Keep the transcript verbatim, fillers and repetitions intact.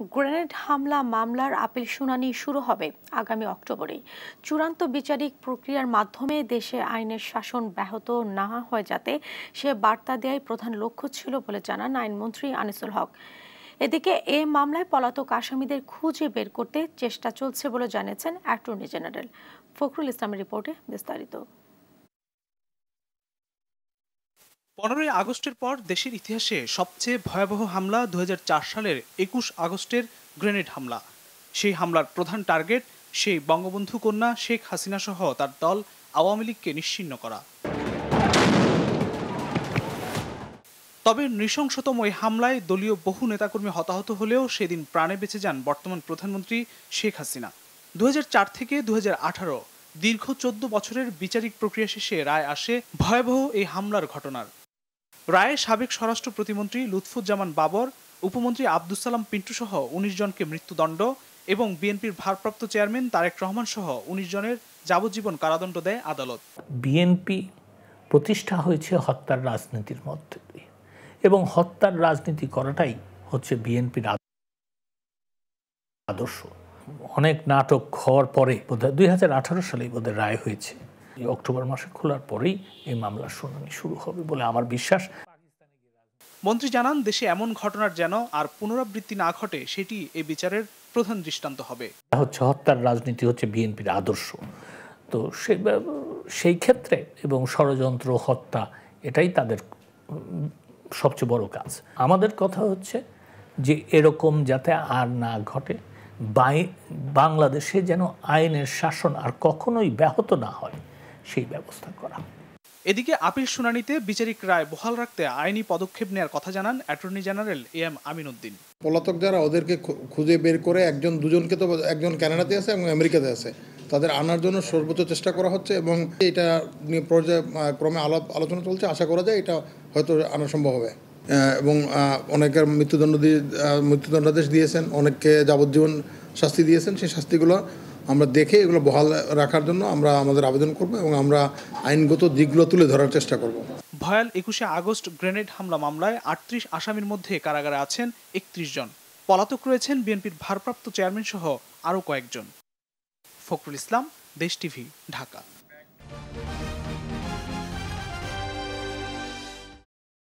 Grenade হামলা মামলার appeal শুনানি শুরু হবে আগামী অক্টোবরে। চূড়ান্ত বিচারিক প্রক্রিয়ার মাধ্যমে দেশে আইনের শাসন ব্যাহত না হয় যাতে সে বার্তা দেওয়াই প্রধান লক্ষ্য ছিল বলে জানান আইনমন্ত্রী আনিসুল হক। এদিকে এ মামলায় পলাতক আসামিদের খুঁজে বের করতে চেষ্টা চলছে বলে জানিয়েছেন অ্যাটর্নি জেনারেল। ফখরুল ইসলামের রিপোর্টে বিস্তারিত। পনেরোই আগস্টের পর দেশের ইতিহাসে সবচেয়ে ভয়াবহ হামলা দু হাজার চার সালের একুশ আগস্টের গ্রেনেড হামলা। সেই হামলার প্রধান টার্গেট সেই বঙ্গবন্ধু কন্যা শেখ হাসিনা সহ তার দল আওয়ামী লীগকে নিশ্চিহ্ন করা। তবে নৃশংসতম এই হামলায় দলীয় বহু নেতাকর্মী হতাহত হলেও সেদিন প্রাণে বেঁচে যান বর্তমান প্রধানমন্ত্রী শেখ হাসিনা। দু হাজার চার থেকে দু হাজার আঠারো দীর্ঘ চোদ্দ বছরের বিচারিক প্রক্রিয়া শেষে রায় আসে ভয়াবহ এই হামলার ঘটনার। রায়ে সাবেক স্বরাষ্ট্র প্রতিমন্ত্রী লুৎফুজ্জামান বাবর, উপমন্ত্রী আব্দুস সালাম পিন্টু সহ উনিশ জনকে মৃত্যুদণ্ড এবং বিএনপির ভারপ্রাপ্ত চেয়ারম্যান তারেক রহমান সহ উনিশ জনের যাবজ্জীবন কারাদণ্ড দেয় আদালত। বিএনপি প্রতিষ্ঠা হয়েছে হত্যার রাজনীতির মধ্যে দিয়ে, এবং হত্যার রাজনীতি করাটাই হচ্ছে বিএনপির আদর্শ। অনেক নাটক হওয়ার পরে বোধহয় দুই হাজার আঠারো সালেই বোধহয় রায় হয়েছে। অক্টোবর মাসে খোলার পরেই এই মামলার শুনানি শুরু হবে বলে আমার বিশ্বাস। মন্ত্রী জানান, দেশে এমন ঘটনার যেন আর পুনরাবৃত্তি না ঘটে সেটি এই বিচারের প্রধান দৃষ্টান্ত হবে। হচ্ছে হত্যার রাজনীতি হচ্ছে বিএনপির আদর্শ। তো সেই ক্ষেত্রে এবং ষড়যন্ত্র, হত্যা, এটাই তাদের সবচেয়ে বড় কাজ। আমাদের কথা হচ্ছে যে এরকম যাতে আর না ঘটে, বাংলাদেশে যেন আইনের শাসন আর কখনোই ব্যাহত না হয় সেই ব্যবস্থা করা। এদিকে আপিল শুনানিতে বিচারিক রায় বহাল রাখতে আইনি পদক্ষেপ নেওয়ার কথা জানান attorney general A M Amin Uddin. পলাতক যারা, ওদেরকে খুঁজে বের করে একজন দুজনকে, তো একজন কানাডাতে আছে এবং আমেরিকাতে আছে, তাদের আনার জন্য সর্বোচ্চ চেষ্টা করা হচ্ছে এবং এটা নিয়ে পর্যায়ক্রমে আলাপ আলোচনা চলছে। আশা করা যায় এটা হয়তো আনা সম্ভব হবে। এবং অনেকের মৃত্যুদণ্ড দিয়ে মৃত্যুদণ্ডাদেশ দিয়েছেন, অনেককে যাবজ্জীবন শাস্তি দিয়েছেন। সেই শাস্তিগুলো আমরা দেখে এগুলো বহাল রাখার জন্য আমরা আমাদের আবেদন করব এবং আমরা আইনগত দিকগুলো তুলে ধরার চেষ্টা করব। ভয়াল একুশে আগস্ট গ্রেনেড হামলা মামলায় আটত্রিশ আসামির মধ্যে কারাগারে আছেন একত্রিশ জন। পলাতক রয়েছেন বিএনপির ভারপ্রাপ্ত চেয়ারম্যান সহ আরও কয়েকজন। ফখরুল ইসলাম, দেশ টিভি, ঢাকা।